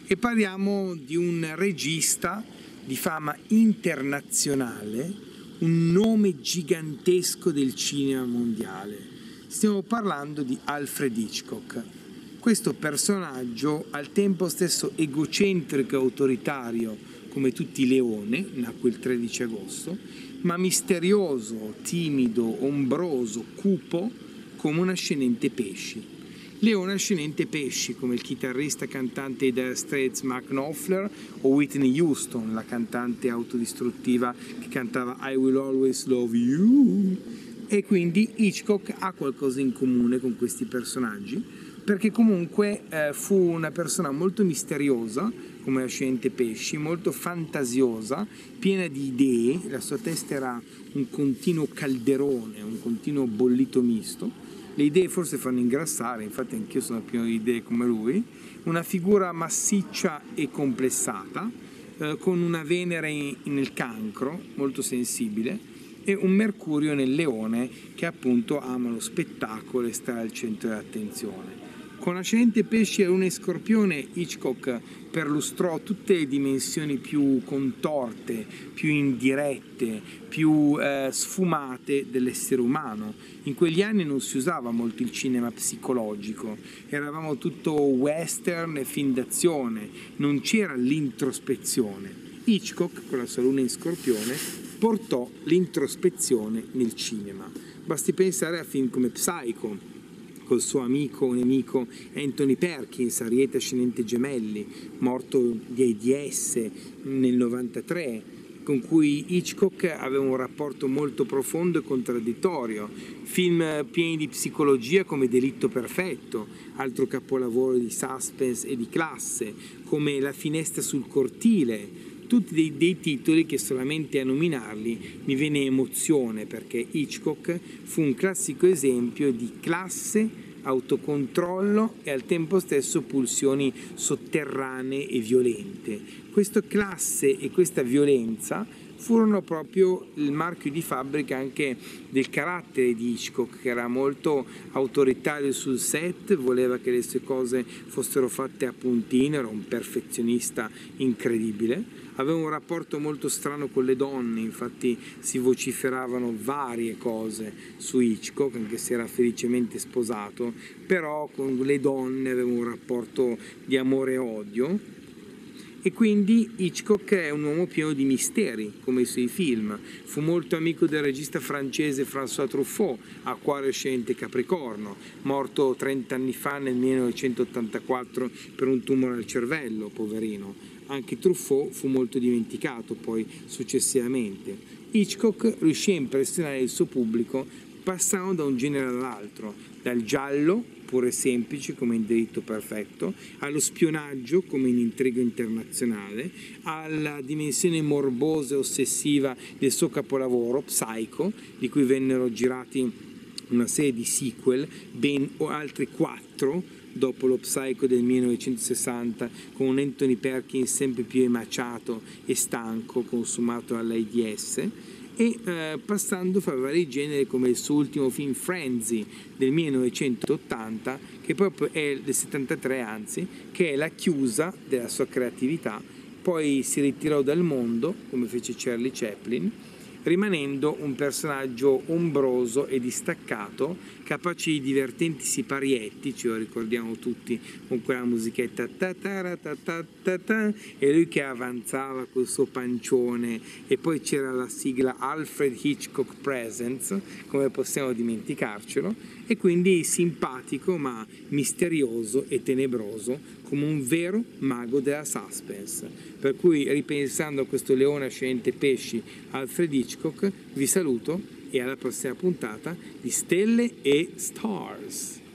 e parliamo di un regista di fama internazionale, un nome gigantesco del cinema mondiale. Stiamo parlando di Alfred Hitchcock. Questo personaggio, al tempo stesso egocentrico e autoritario come tutti i Leone, nacque il 13 agosto, ma misterioso, timido, ombroso, cupo come un ascendente pesci. Leone ascendente pesci come il chitarrista cantante dei Dire Straits Mark Knopfler o Whitney Houston, la cantante autodistruttiva che cantava I Will Always Love You. E quindi Hitchcock ha qualcosa in comune con questi personaggi, perché comunque fu una persona molto misteriosa come ascendente pesci, molto fantasiosa, piena di idee. La sua testa era un continuo calderone, un continuo bollito misto. Le idee forse fanno ingrassare, infatti anch'io sono pieno di idee come lui. Una figura massiccia e complessata, con una Venere nel cancro, molto sensibile, e un Mercurio nel leone che appunto ama lo spettacolo e sta al centro dell'attenzione. Con ascendente pesci e luna in Scorpione, Hitchcock perlustrò tutte le dimensioni più contorte, più indirette, più sfumate dell'essere umano. In quegli anni non si usava molto il cinema psicologico, eravamo tutto western e film d'azione, non c'era l'introspezione. Hitchcock, con la sua luna in Scorpione, portò l'introspezione nel cinema. Basti pensare a film come Psycho, col suo amico nemico Anthony Perkins, Ariete ascendente Gemelli, morto di AIDS nel 93, con cui Hitchcock aveva un rapporto molto profondo e contraddittorio. Film pieni di psicologia come Delitto perfetto, altro capolavoro di suspense e di classe, come La finestra sul cortile, tutti dei titoli che solamente a nominarli mi viene emozione, perché Hitchcock fu un classico esempio di classe, autocontrollo e al tempo stesso pulsioni sotterranee e violente. Questa classe e questa violenza furono proprio il marchio di fabbrica anche del carattere di Hitchcock, che era molto autoritario sul set, voleva che le sue cose fossero fatte a puntino, era un perfezionista incredibile. Aveva un rapporto molto strano con le donne, infatti si vociferavano varie cose su Hitchcock, anche se era felicemente sposato, però con le donne aveva un rapporto di amore e odio. E quindi Hitchcock è un uomo pieno di misteri, come i suoi film. Fu molto amico del regista francese François Truffaut, Acquario ascendente Capricorno, morto 30 anni fa nel 1984 per un tumore al cervello, poverino. Anche Truffaut fu molto dimenticato poi successivamente. Hitchcock riuscì a impressionare il suo pubblico passando da un genere all'altro, dal giallo puro e semplice come in Delitto perfetto, allo spionaggio come in Intrigo internazionale, alla dimensione morbosa e ossessiva del suo capolavoro Psycho, di cui vennero girati una serie di sequel, ben altri 4 dopo lo Psycho del 1960, con un Anthony Perkins sempre più emaciato e stanco, consumato dall'AIDS, e passando fra vari generi come il suo ultimo film Frenzy del 1980, che proprio è del 73 anzi, che è la chiusa della sua creatività. Poi si ritirò dal mondo, come fece Charlie Chaplin, rimanendo un personaggio ombroso e distaccato, capace di divertenti siparietti, ce lo ricordiamo tutti con quella musichetta ta ta ta ta ta ta, e lui che avanzava col suo pancione, e poi c'era la sigla Alfred Hitchcock Presents, come possiamo dimenticarcelo, e quindi simpatico ma misterioso e tenebroso come un vero mago della suspense. Per cui, ripensando a questo leone ascendente pesci Alfred Hitchcock, vi saluto e alla prossima puntata di Stelle e Stars.